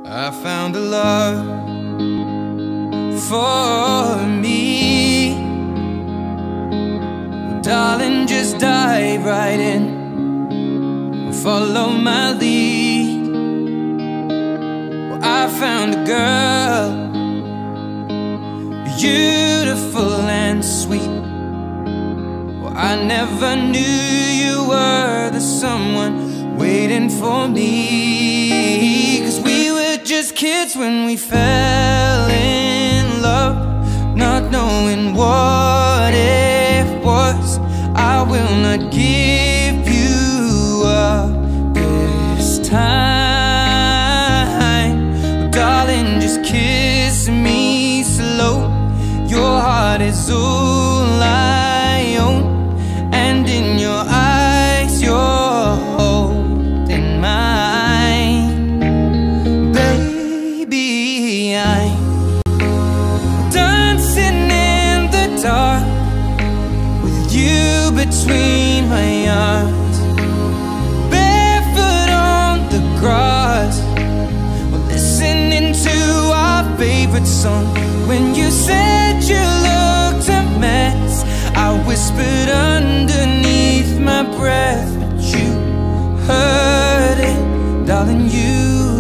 I found a love for me. Well, darling, just dive right in and follow my lead. Well, I found a girl, beautiful and sweet. Well, I never knew you were the someone waiting for me. 'Cause we were just kids when we fell in love, not knowing what it was. I will not give you up this time. Darling, just kiss me slow. Your heart is all I own, and in your eyes you're holding mine. Baby, I'm dancing in the dark with you between my arms, barefoot on the grass. We're listening to our favorite song. When you said you looked a mess, I whispered underneath my breath, but you heard it, darling, you